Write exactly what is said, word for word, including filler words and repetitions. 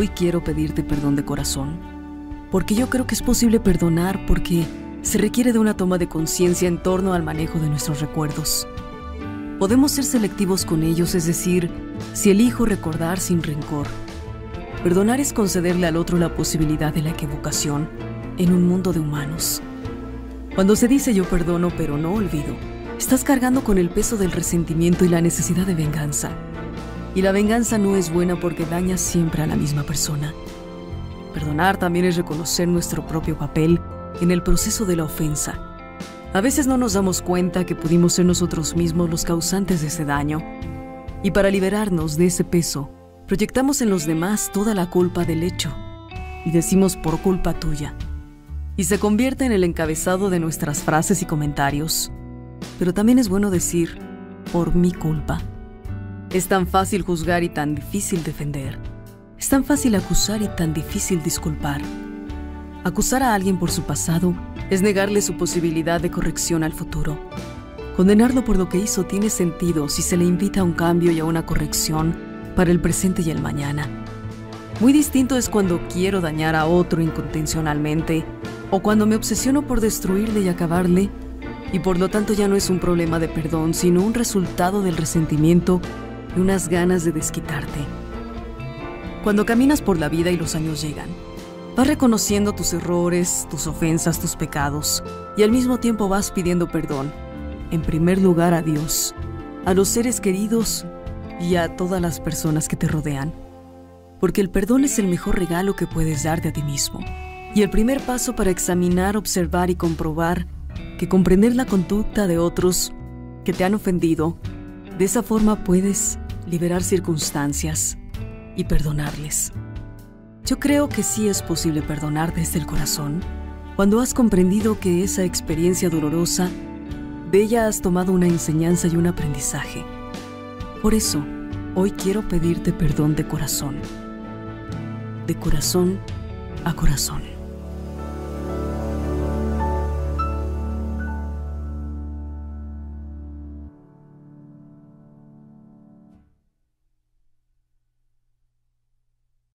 Hoy quiero pedirte perdón de corazón, porque yo creo que es posible perdonar porque se requiere de una toma de conciencia en torno al manejo de nuestros recuerdos. Podemos ser selectivos con ellos, es decir, si elijo recordar sin rencor. Perdonar es concederle al otro la posibilidad de la equivocación en un mundo de humanos. Cuando se dice yo perdono pero no olvido, estás cargando con el peso del resentimiento y la necesidad de venganza. Y la venganza no es buena porque daña siempre a la misma persona. Perdonar también es reconocer nuestro propio papel en el proceso de la ofensa. A veces no nos damos cuenta que pudimos ser nosotros mismos los causantes de ese daño. Y para liberarnos de ese peso, proyectamos en los demás toda la culpa del hecho. Y decimos por culpa tuya. Y se convierte en el encabezado de nuestras frases y comentarios. Pero también es bueno decir, por mi culpa. Es tan fácil juzgar y tan difícil defender. Es tan fácil acusar y tan difícil disculpar. Acusar a alguien por su pasado es negarle su posibilidad de corrección al futuro. Condenarlo por lo que hizo tiene sentido si se le invita a un cambio y a una corrección para el presente y el mañana. Muy distinto es cuando quiero dañar a otro incontencionalmente o cuando me obsesiono por destruirle y acabarle, y por lo tanto ya no es un problema de perdón, sino un resultado del resentimiento y unas ganas de desquitarte. Cuando caminas por la vida y los años llegan, vas reconociendo tus errores, tus ofensas, tus pecados, y al mismo tiempo vas pidiendo perdón, en primer lugar a Dios, a los seres queridos y a todas las personas que te rodean. Porque el perdón es el mejor regalo que puedes darte a ti mismo, y el primer paso para examinar, observar y comprobar que comprender la conducta de otros que te han ofendido, de esa forma puedes liberar circunstancias y perdonarles. Yo creo que sí es posible perdonar desde el corazón cuando has comprendido que esa experiencia dolorosa, de ella has tomado una enseñanza y un aprendizaje. Por eso, hoy quiero pedirte perdón de corazón. De corazón a corazón.